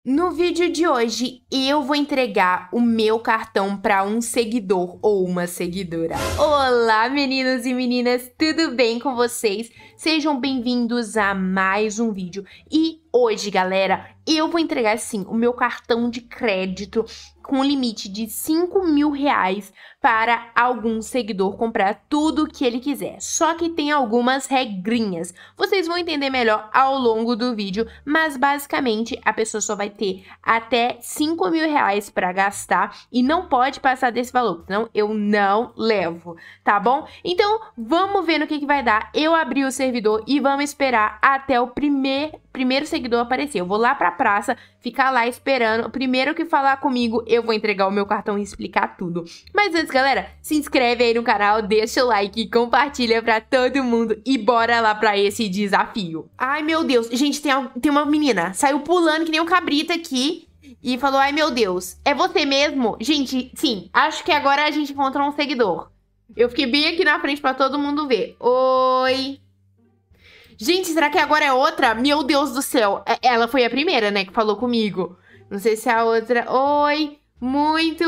No vídeo de hoje, eu vou entregar o meu cartão para um seguidor ou uma seguidora. Olá, meninos e meninas, tudo bem com vocês? Sejam bem-vindos a mais um vídeo. E hoje, galera, eu vou entregar, sim, o meu cartão de crédito com um limite de R$ 5.000 para algum seguidor comprar tudo o que ele quiser. Só que tem algumas regrinhas. Vocês vão entender melhor ao longo do vídeo, mas basicamente a pessoa só vai ter até R$ 5.000 para gastar e não pode passar desse valor, senão eu não levo, tá bom? Então, vamos ver no que vai dar. Eu abri o servidor e vamos esperar até o primeiro seguidor aparecer. Eu vou lá pra praça, ficar lá esperando. O primeiro que falar comigo, eu vou entregar o meu cartão e explicar tudo. Mas antes, galera, se inscreve aí no canal, deixa o like, compartilha pra todo mundo e bora lá pra esse desafio. Ai, meu Deus. Gente, tem uma menina, saiu pulando que nem um cabrito aqui e falou, ai, meu Deus, é você mesmo? Gente, sim, acho que agora a gente encontrou um seguidor. Eu fiquei bem aqui na frente pra todo mundo ver. Oi... Gente, será que agora é outra? Meu Deus do céu. Ela foi a primeira, né, que falou comigo. Não sei se é a outra... Oi, muito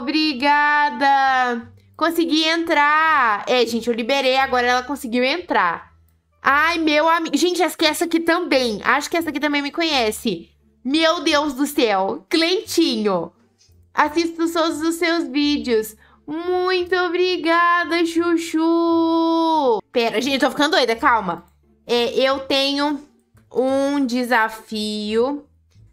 obrigada. Consegui entrar. Gente, eu liberei, agora ela conseguiu entrar. Ai, meu amigo... Gente, acho que essa aqui também. Acho que essa aqui também me conhece. Meu Deus do céu. Cleitinho. Assisto todos os seus vídeos. Muito obrigada, Chuchu. Pera, gente, eu tô ficando doida, calma. Eu tenho um desafio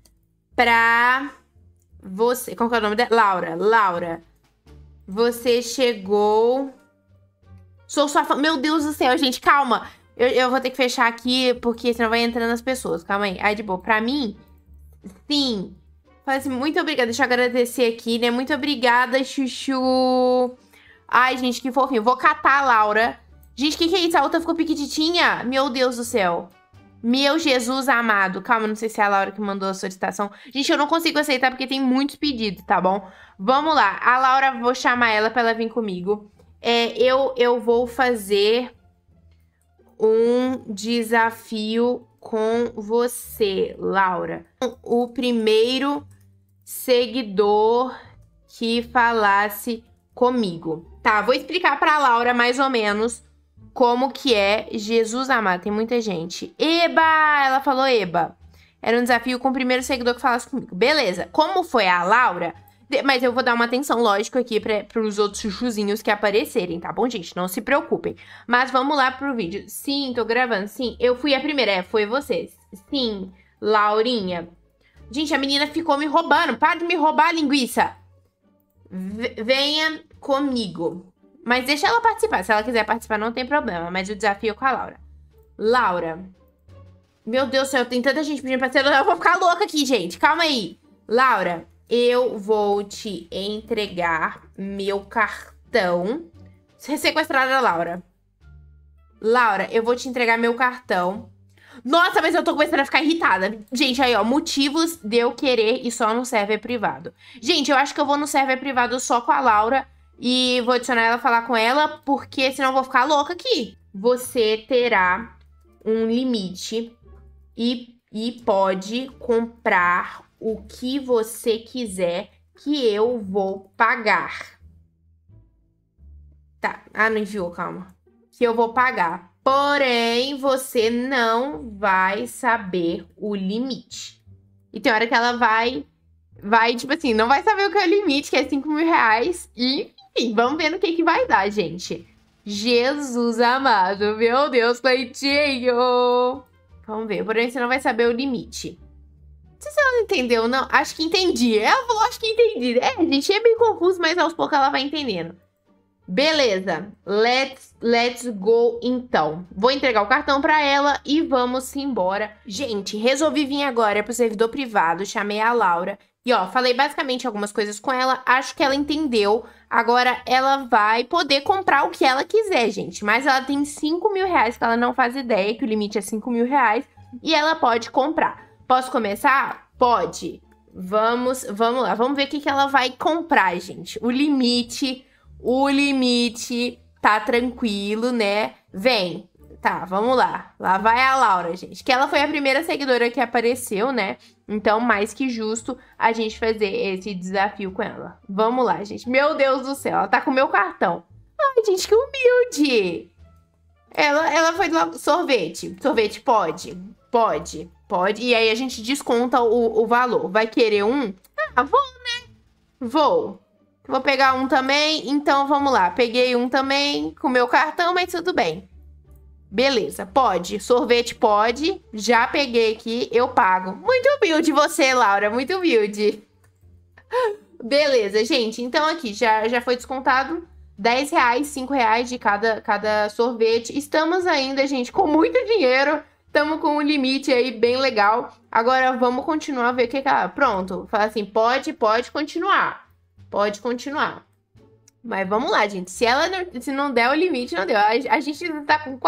pra você. Qual que é o nome dela? Laura. Laura, você chegou... Sou sua fã. Meu Deus do céu, gente, calma. Eu vou ter que fechar aqui, porque senão vai entrando as pessoas. Calma aí. Aí, de boa. Pra mim, sim. Fala assim, muito obrigada. Deixa eu agradecer aqui, né? Muito obrigada, Chuchu. Ai, gente, que fofinho. Vou catar a Laura. Gente, o que é isso? A outra ficou piquititinha? Meu Deus do céu. Meu Jesus amado. Calma, não sei se é a Laura que mandou a solicitação. Gente, eu não consigo aceitar porque tem muitos pedidos, tá bom? Vamos lá. A Laura, vou chamar ela pra ela vir comigo. Eu vou fazer um desafio com você, Laura. O primeiro seguidor que falasse comigo. Tá, vou explicar pra Laura mais ou menos como que é. Jesus amado, tem muita gente. Eba! Ela falou eba. Era um desafio com o primeiro seguidor que falasse comigo. Beleza. Como foi a Laura... Mas eu vou dar uma atenção, lógico, aqui para os outros chuchuzinhos que aparecerem, tá bom, gente? Não se preocupem. Mas vamos lá pro vídeo. Sim, tô gravando. Sim, eu fui a primeira. Foi você. Sim, Laurinha. Gente, a menina ficou me roubando. Para de me roubar, linguiça. Venha comigo. Mas deixa ela participar. Se ela quiser participar, não tem problema. Mas o desafio é com a Laura. Laura. Meu Deus do céu, tem tanta gente pedindo pra ser... Eu vou ficar louca aqui, gente. Calma aí. Laura, eu vou te entregar meu cartão. Sequestrada, Laura. Laura, eu vou te entregar meu cartão. Nossa, mas eu tô começando a ficar irritada. Gente, aí, ó, motivos de eu querer ir só no server privado. Gente, eu acho que eu vou no server privado só com a Laura. E vou adicionar ela, falar com ela, porque senão eu vou ficar louca aqui. Você terá um limite e pode comprar o que você quiser que eu vou pagar. Tá, não enviou, calma. Que eu vou pagar. Porém, você não vai saber o limite. E tem hora que ela vai, tipo assim, não vai saber o que é o limite, que é R$ 5.000. E... Enfim, vamos ver no que vai dar, gente. Jesus amado. Meu Deus, Cleitinho. Vamos ver. Porém, você não vai saber o limite. Não sei se ela entendeu, não. Acho que entendi. Ela falou, acho que entendi. Gente, é bem confuso, mas aos poucos ela vai entendendo. Beleza. Let's go, então. Vou entregar o cartão pra ela e vamos embora. Gente, resolvi vir agora pro servidor privado. Chamei a Laura. E, ó, falei basicamente algumas coisas com ela. Acho que ela entendeu. Agora, ela vai poder comprar o que ela quiser, gente. Mas ela tem R$ 5.000 que ela não faz ideia, que o limite é R$ 5.000. E ela pode comprar. Posso começar? Pode. Vamos lá. Vamos ver o que ela vai comprar, gente. O limite tá tranquilo, né? Vem. Tá, vamos lá. Lá vai a Laura, gente. Que ela foi a primeira seguidora que apareceu, né? Então, mais que justo a gente fazer esse desafio com ela. Vamos lá, gente. Meu Deus do céu, ela tá com o meu cartão. Ai, gente, que humilde. Ela foi do sorvete. Sorvete pode? Pode. Pode. E aí a gente desconta o valor. Vai querer um? Ah, vou, né? Vou. Vou pegar um também. Então, vamos lá. Peguei um também com o meu cartão, mas tudo bem. Beleza, pode. Sorvete pode. Já peguei aqui, eu pago. Muito humilde você, Laura. Muito humilde. Beleza, gente. Então aqui, já foi descontado R$10, R$5 de cada sorvete. Estamos ainda, gente, com muito dinheiro. Estamos com um limite aí bem legal. Agora vamos continuar a ver o que ela... Pronto, fala assim, pode continuar. Pode continuar. Mas vamos lá, gente. Se não der o limite, não deu. A gente ainda tá com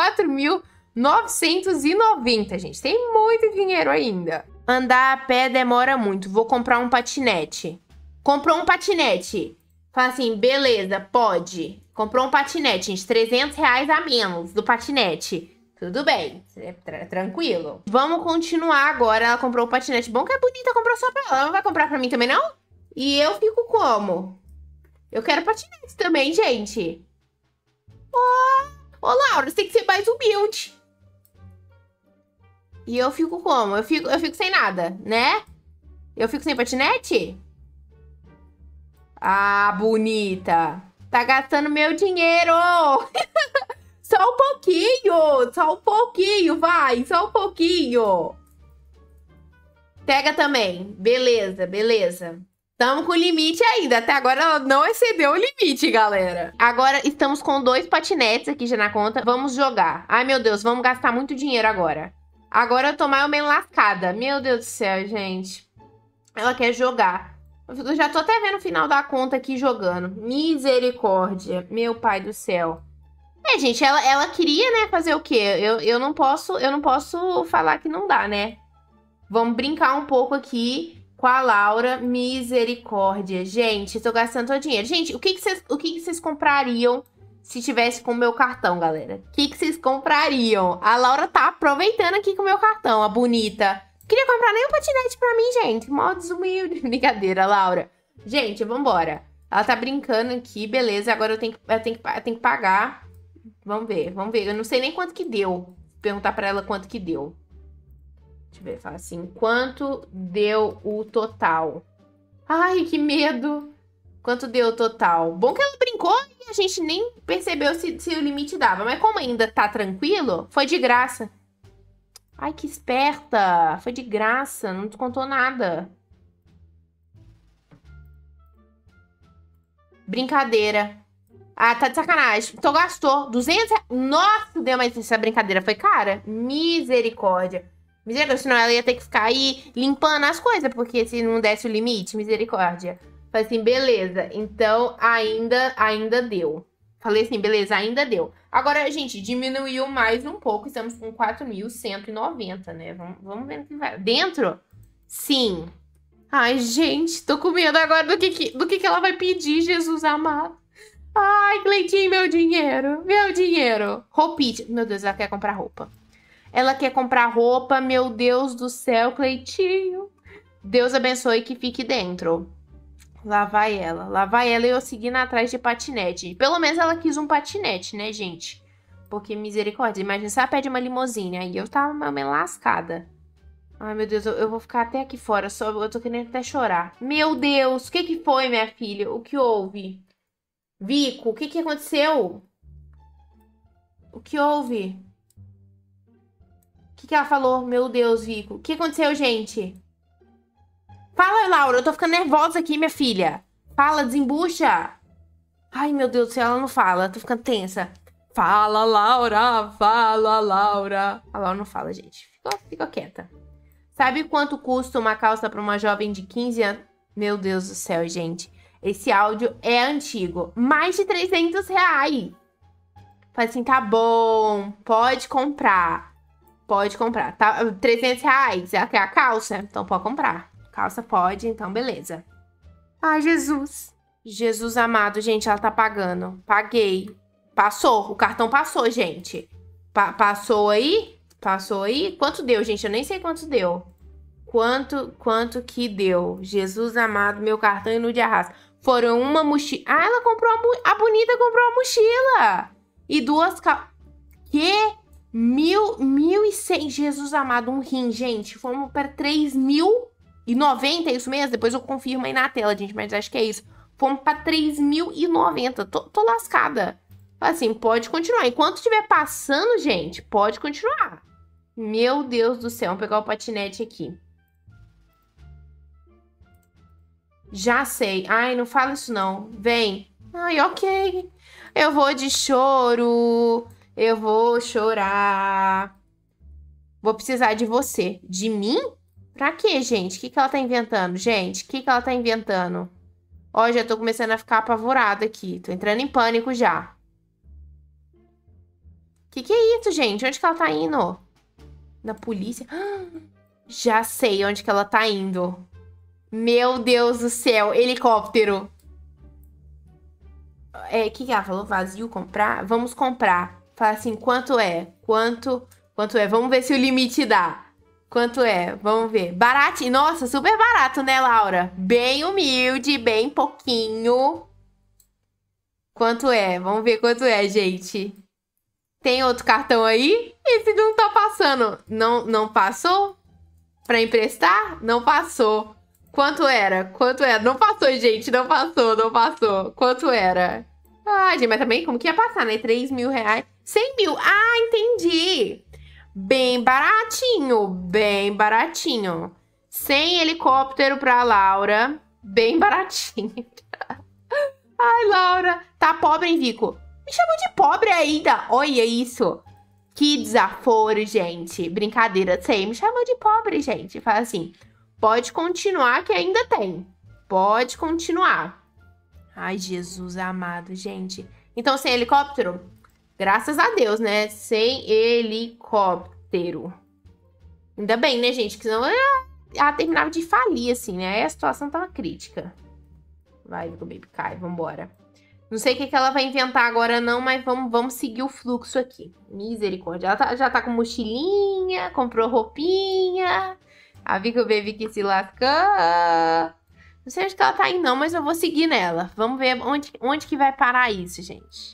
4.990, gente. Tem muito dinheiro ainda. Andar a pé demora muito. Vou comprar um patinete. Comprou um patinete. Fala assim, beleza, pode. Comprou um patinete, gente. R$300 a menos do patinete. Tudo bem. Tranquilo. Vamos continuar agora. Ela comprou o patinete. Bom que é bonita, comprou só pra ela. Ela não vai comprar pra mim também, não? E eu fico como? Eu quero patinete também, gente. Ô, Laura, você tem que ser mais humilde. E eu fico como? Eu fico sem nada, né? Eu fico sem patinete? Ah, bonita. Tá gastando meu dinheiro. Só um pouquinho, vai. Só um pouquinho. Pega também. Beleza, beleza. Estamos com limite ainda. Até agora ela não excedeu o limite, galera. Agora estamos com 2 patinetes aqui já na conta. Vamos jogar. Ai, meu Deus, vamos gastar muito dinheiro agora. Agora eu tô mais ou menos lascada. Meu Deus do céu, gente. Ela quer jogar. Eu já tô até vendo o final da conta aqui jogando. Misericórdia. Meu pai do céu. Gente, ela queria, né, fazer o quê? Eu não posso falar que não dá, né? Vamos brincar um pouco aqui com a Laura. Misericórdia. Gente, tô gastando todo o dinheiro. Gente, o que vocês comprariam se tivesse com o meu cartão, galera? O que vocês comprariam? A Laura tá aproveitando aqui com o meu cartão, a bonita. Queria comprar nem um patinete pra mim, gente. Mó desumilde. Brincadeira, Laura. Gente, vambora. Ela tá brincando aqui, beleza. Agora eu tenho que pagar. Vamos ver. Eu não sei nem quanto que deu. Vou perguntar pra ela quanto que deu. Deixa eu ver, fala assim. Quanto deu o total? Ai, que medo. Quanto deu o total? Bom que ela brincou e a gente nem percebeu se o limite dava. Mas como ainda tá tranquilo, foi de graça. Ai, que esperta. Foi de graça, não descontou nada. Brincadeira. Ah, tá de sacanagem. Então gastou 200 reais. Nossa, Deus, mas essa brincadeira foi cara? Misericórdia. Misericórdia, senão ela ia ter que ficar aí limpando as coisas, porque se não desse o limite, misericórdia. Falei assim, beleza, então ainda deu. Falei assim, beleza, ainda deu. Agora, gente, diminuiu mais um pouco, estamos com 4.190, né? Vamos ver o que vai. Dentro? Sim. Ai, gente, tô com medo agora do que ela vai pedir, Jesus amado. Ai, Cleitinho, meu dinheiro. Roupite. Meu Deus, ela quer comprar roupa. Ela quer comprar roupa, meu Deus do céu, Cleitinho. Deus abençoe que fique dentro. Lá vai ela e eu seguindo atrás de patinete. Pelo menos ela quis um patinete, né, gente? Porque misericórdia, imagina se ela pede uma limousine. Aí eu tava meio lascada. Ai, meu Deus, eu vou ficar até aqui fora. Eu tô querendo até chorar. Meu Deus, o que foi, minha filha? O que houve? Vico, o que aconteceu? O que houve? O que ela falou? Meu Deus, Vico. O que aconteceu, gente? Fala, Laura. Eu tô ficando nervosa aqui, minha filha. Fala, desembucha. Ai, meu Deus do céu, ela não fala. Tô ficando tensa. Fala, Laura. Fala, Laura. A Laura não fala, gente. Fica quieta. Sabe quanto custa uma calça pra uma jovem de 15 anos? Meu Deus do céu, gente. Esse áudio é antigo. Mais de 300 reais. Fala assim, tá bom. Pode comprar. Pode comprar. Tá, 300 reais. Ela quer a calça? Então pode comprar. Calça pode, então beleza. Ai, Jesus. Jesus amado, gente, ela tá pagando. Paguei. Passou. O cartão passou, gente. Passou aí? Passou aí? Quanto deu, gente? Eu nem sei quanto deu. Quanto que deu? Jesus amado, meu cartão e no de arrasto. Foram uma mochila. Ah, ela comprou a bonita comprou uma mochila. E duas Que? 1.100. Jesus amado, um rim, gente. Fomos para 3.090, é isso mesmo? Depois eu confirmo aí na tela, gente, mas acho que é isso. Fomos para 3.090. Tô lascada. Assim, pode continuar. Enquanto estiver passando, gente, pode continuar. Meu Deus do céu. Vamos pegar o patinete aqui. Já sei. Ai, não fala isso não. Vem. Ai, ok. Eu vou de choro. Eu vou chorar. Vou precisar de você. De mim? Pra quê, gente? O que ela tá inventando? Gente, o que ela tá inventando? Ó, já tô começando a ficar apavorada aqui. Tô entrando em pânico já. Que é isso, gente? Onde que ela tá indo? Na polícia? Já sei onde que ela tá indo. Meu Deus do céu. Helicóptero. Que ela falou? Vazio, comprar? Vamos comprar. Fala assim, quanto é? Quanto é? Vamos ver se o limite dá. Quanto é? Vamos ver. Baratinho. Nossa, super barato, né, Laura? Bem humilde, bem pouquinho. Quanto é? Vamos ver quanto é, gente. Tem outro cartão aí? Esse não tá passando. Não passou? Pra emprestar? Não passou. Quanto era? Quanto era? Não passou, gente. Não passou. Quanto era? Ah, gente, mas também como que ia passar, né? 3.000 reais. 100 mil. Ah, entendi. Bem baratinho. Bem baratinho. Sem helicóptero pra Laura. Bem baratinho. Ai, Laura. Tá pobre, hein, Vico? Me chamou de pobre ainda. Olha isso. Que desaforo, gente. Brincadeira. Sei, me chamou de pobre, gente. Fala assim, pode continuar que ainda tem. Pode continuar. Ai, Jesus amado, gente. Então, sem helicóptero? Graças a Deus, né? Sem helicóptero. Ainda bem, né, gente? Que senão ela terminava de falir, assim, né? Aí a situação tava crítica. Vai, Baby, cai. Vambora. Não sei o que ela vai inventar agora, não, mas vamos seguir o fluxo aqui. Misericórdia. Ela já tá com mochilinha, comprou roupinha. A Vico Baby que se lascou. Não sei onde que ela tá indo, não, mas eu vou seguir nela. Vamos ver onde que vai parar isso, gente.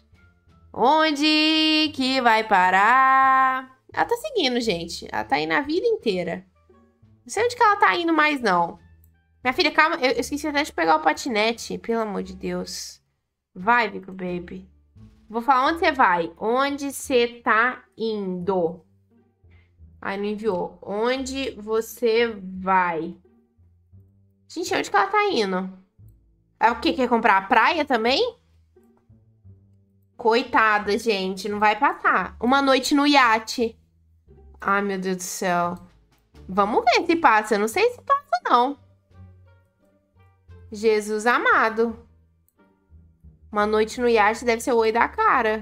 Onde que vai parar? Ela tá seguindo, gente. Ela tá indo a vida inteira. Não sei onde que ela tá indo mais, não. Minha filha, calma. Eu esqueci até de pegar o patinete. Pelo amor de Deus. Vai, Vico Baby. Vou falar onde você vai. Onde você tá indo? Ai, não enviou. Onde você vai? Gente, onde que ela tá indo? É o quê? Quer comprar a praia também? Coitada, gente. Não vai passar. Uma noite no iate. Ai, meu Deus do céu. Vamos ver se passa. Eu não sei se passa, não. Jesus amado. Uma noite no iate deve ser o oi da cara.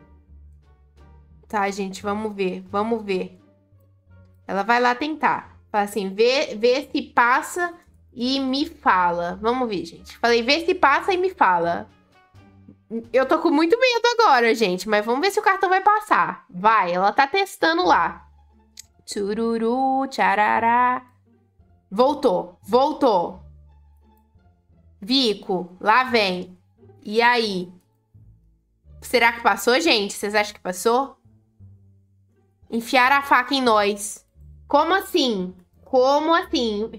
Tá, gente, vamos ver. Vamos ver. Ela vai lá tentar. Fala assim, vê se passa e me fala. Vamos ver, gente. Falei, vê se passa e me fala. Eu tô com muito medo agora, gente. Mas vamos ver se o cartão vai passar. Vai, ela tá testando lá. Tchururu, tcharará. Voltou. Vico, lá vem. E aí? Será que passou, gente? Vocês acham que passou? Enfiar a faca em nós. Como assim? Como assim?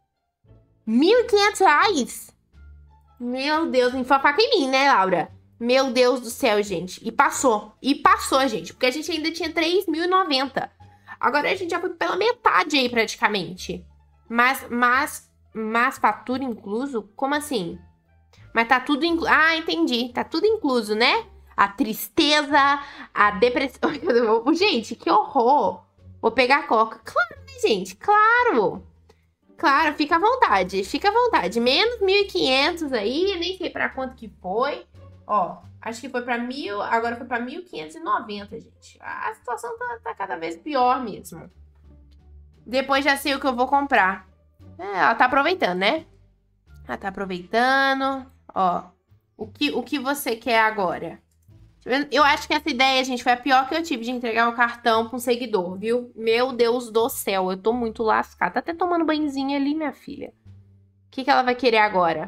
R$1.500? Meu Deus, enfiou a faca em mim, né, Laura? Meu Deus do céu, gente. E passou, gente. Porque a gente ainda tinha 3.090. Agora a gente já foi pela metade aí, praticamente. Mas fatura incluso? Como assim? Mas tá tudo incluso. Ah, entendi. Tá tudo incluso, né? A tristeza, a depressão. Gente, que horror. Vou pegar a coca. Claro, né, gente? Claro. Claro, fica à vontade. Fica à vontade. Menos 1.500 aí. Nem sei pra quanto que foi. Ó, acho que foi pra 1.000. Agora foi pra 1.590, gente. A situação tá cada vez pior mesmo. Depois já sei o que eu vou comprar. Ela tá aproveitando, né? Ela tá aproveitando. Ó, o que você quer agora? Eu acho que essa ideia, gente, foi a pior que eu tive de entregar o cartão pra um seguidor, viu? Meu Deus do céu, eu tô muito lascada. Tá até tomando banhozinho ali, minha filha. O que ela vai querer agora?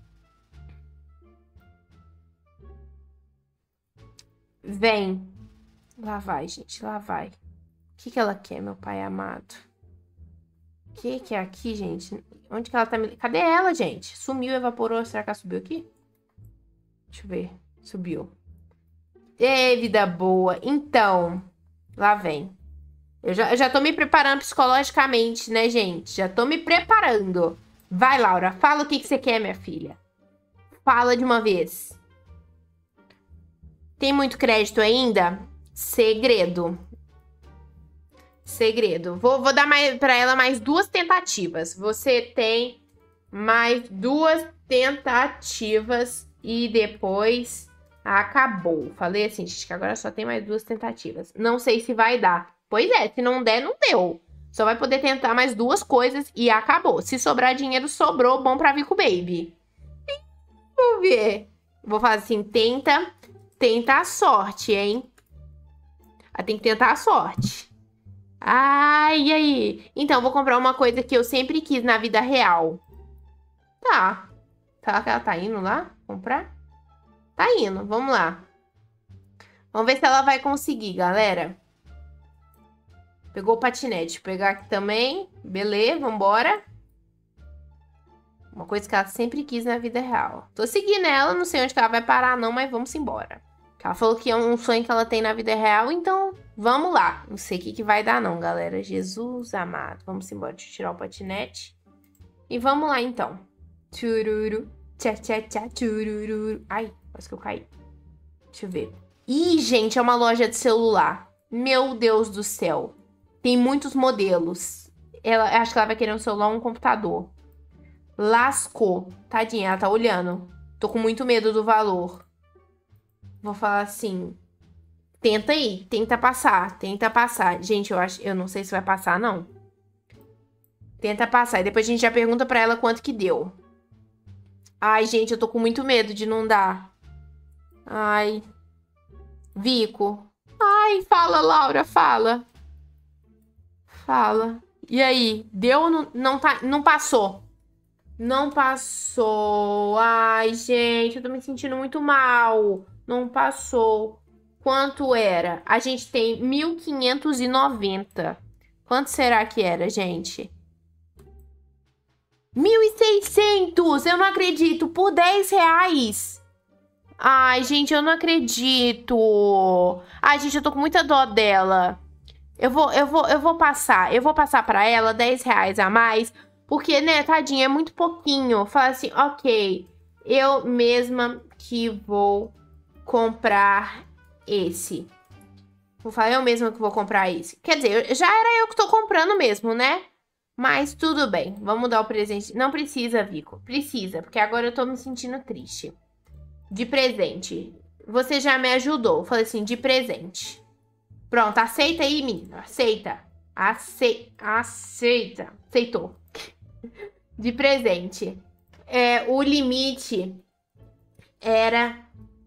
Vem. Lá vai, gente, lá vai. O que ela quer, meu pai amado? O que é aqui, gente? Onde que ela tá me... Cadê ela, gente? Sumiu, evaporou. Será que ela subiu aqui? Deixa eu ver. Subiu. Ê, vida boa. Então, lá vem. Eu já tô me preparando psicologicamente, né, gente? Já tô me preparando. Vai, Laura. Fala o que você quer, minha filha. Fala de uma vez. Tem muito crédito ainda? Segredo. Segredo. Vou dar pra ela mais 2 tentativas. Você tem mais 2 tentativas e depois acabou. Falei assim, gente, que agora só tem mais 2 tentativas. Não sei se vai dar. Pois é, se não der, não deu. Só vai poder tentar mais 2 coisas e acabou. Se sobrar dinheiro, sobrou. Bom pra Vico Baby. Vamos ver. Vou falar assim, tenta a sorte, hein? Tem que tentar a sorte. Ai, e aí? Então, vou comprar uma coisa que eu sempre quis na vida real. Tá. Será que ela tá indo lá comprar? Tá indo, vamos lá. Vamos ver se ela vai conseguir, galera. Pegou o patinete. Vou pegar aqui também. Beleza, vambora. Uma coisa que ela sempre quis na vida real. Tô seguindo ela, não sei onde que ela vai parar não, mas vamos embora. Ela falou que é um sonho que ela tem na vida real, então vamos lá. Não sei o que vai dar não, galera. Jesus amado. Vamos embora. Deixa eu tirar o patinete. E vamos lá, então. Chururu. Tchá, tchá, tchá, chururu. Ai, quase que eu caí. Deixa eu ver. Ih, gente, é uma loja de celular. Meu Deus do céu. Tem muitos modelos. Acho que ela vai querer um celular ou um computador. Lascou. Tadinha, ela tá olhando. Tô com muito medo do valor. Vou falar assim. Tenta aí, tenta passar, tenta passar. Gente, eu não sei se vai passar, não. Tenta passar. E depois a gente já pergunta pra ela quanto que deu. Ai, gente, eu tô com muito medo de não dar. Ai. Vico. Ai, fala, Laura, fala. Fala. E aí, deu ou não passou? Não passou. Ai, gente, eu tô me sentindo muito mal. Não passou. Quanto era? A gente tem 1.590. Quanto será que era, gente? 1.600! Eu não acredito. Por 10 reais. Ai, gente, eu não acredito. Ai, gente, eu tô com muita dó dela. Eu vou passar. Eu vou passar pra ela 10 reais a mais. Porque, né, tadinha, é muito pouquinho. Fala assim, ok, eu mesma que vou comprar esse. Vou falar, eu mesma que vou comprar esse. Quer dizer, já era eu que tô comprando mesmo, né? Mas tudo bem, vamos dar o presente. Não precisa, Vico. Precisa, porque agora eu tô me sentindo triste. De presente. Você já me ajudou. Falei assim, de presente. Pronto, aceita aí, menina. Aceita. Aceita. Aceitou. De presente. O limite era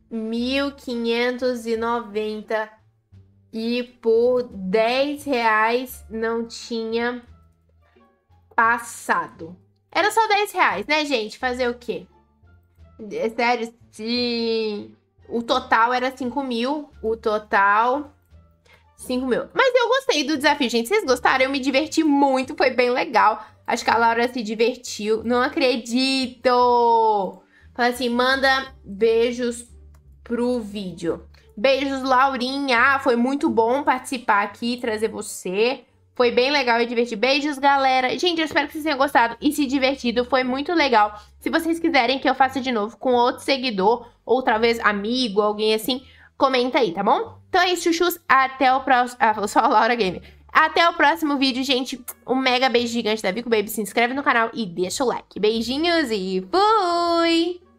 1.590 e por 10 reais não tinha passado. Era só 10 reais, né, gente? Fazer o quê? É sério, sim. O total era 5.000. O total... 5.000. Mas eu gostei do desafio, gente. Vocês gostaram? Eu me diverti muito. Foi bem legal. Acho que a Laura se divertiu. Não acredito! Fala assim, manda beijos pro vídeo. Beijos, Laurinha. Foi muito bom participar aqui, trazer você. Foi bem legal e divertir. Beijos, galera. Gente, eu espero que vocês tenham gostado e se divertido. Foi muito legal. Se vocês quiserem que eu faça de novo com outro seguidor, ou talvez amigo, alguém assim, comenta aí, tá bom? Então é isso, chuchus. Até o próximo... só a Laura Gamer. Até o próximo vídeo, gente. Um mega beijo gigante da Vico Baby. Se inscreve no canal e deixa o like. Beijinhos e fui!